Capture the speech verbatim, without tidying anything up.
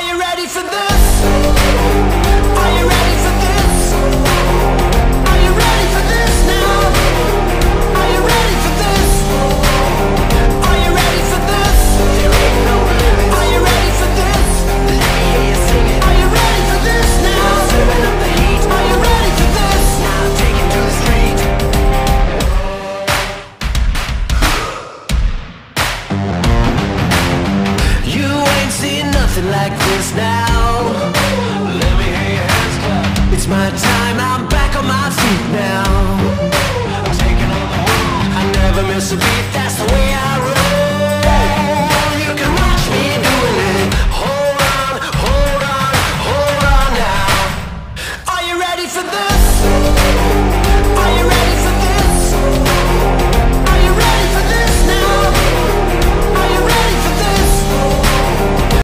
you ready for this? Are you ready for this? Are you ready for this now? Are you ready for this? Are you ready for this? There ain't no limit. Are you ready for this? Let me hear you sing it. Are you ready for this now? Serving up the heat. Are you ready for this? Now take it to the street. You ain't seen nothing like this now. Let me hear your hands clap. It's my time, I'm back on my feet now. I'm taking on the world. I never miss a beat.